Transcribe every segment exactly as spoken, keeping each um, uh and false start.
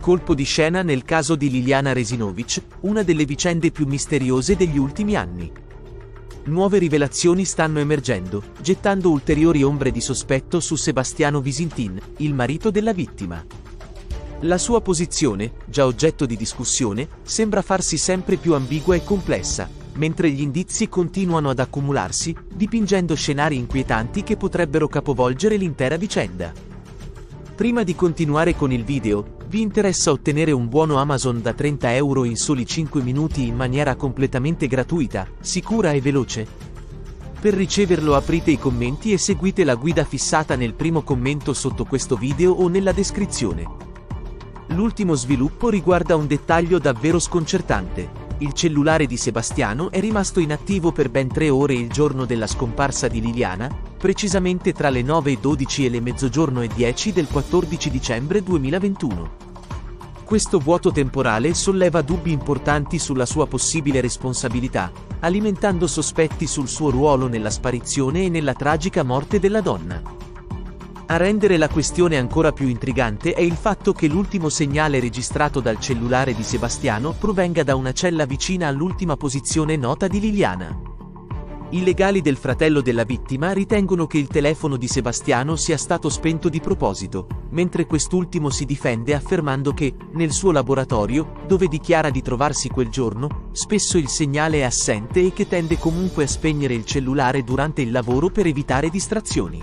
Colpo di scena nel caso di Liliana Resinovic, una delle vicende più misteriose degli ultimi anni. Nuove rivelazioni stanno emergendo, gettando ulteriori ombre di sospetto su Sebastiano Visintin, il marito della vittima. La sua posizione, già oggetto di discussione, sembra farsi sempre più ambigua e complessa, mentre gli indizi continuano ad accumularsi, dipingendo scenari inquietanti che potrebbero capovolgere l'intera vicenda. Prima di continuare con il video, vi interessa ottenere un buono Amazon da trenta euro in soli cinque minuti in maniera completamente gratuita, sicura e veloce? Per riceverlo aprite i commenti e seguite la guida fissata nel primo commento sotto questo video o nella descrizione. L'ultimo sviluppo riguarda un dettaglio davvero sconcertante. Il cellulare di Sebastiano è rimasto inattivo per ben tre ore il giorno della scomparsa di Liliana, precisamente tra le nove e dodici e le mezzogiorno e dieci del quattordici dicembre duemilaventuno. Questo vuoto temporale solleva dubbi importanti sulla sua possibile responsabilità, alimentando sospetti sul suo ruolo nella sparizione e nella tragica morte della donna. A rendere la questione ancora più intrigante è il fatto che l'ultimo segnale registrato dal cellulare di Sebastiano provenga da una cella vicina all'ultima posizione nota di Liliana. I legali del fratello della vittima ritengono che il telefono di Sebastiano sia stato spento di proposito, mentre quest'ultimo si difende affermando che, nel suo laboratorio, dove dichiara di trovarsi quel giorno, spesso il segnale è assente e che tende comunque a spegnere il cellulare durante il lavoro per evitare distrazioni.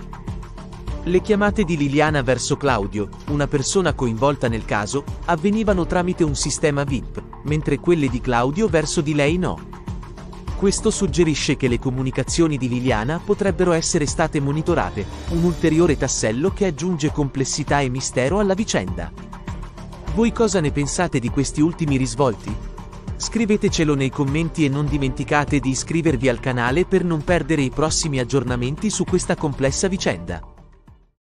Le chiamate di Liliana verso Claudio, una persona coinvolta nel caso, avvenivano tramite un sistema V I P, mentre quelle di Claudio verso di lei no. Questo suggerisce che le comunicazioni di Liliana potrebbero essere state monitorate, un ulteriore tassello che aggiunge complessità e mistero alla vicenda. Voi cosa ne pensate di questi ultimi risvolti? Scrivetecelo nei commenti e non dimenticate di iscrivervi al canale per non perdere i prossimi aggiornamenti su questa complessa vicenda.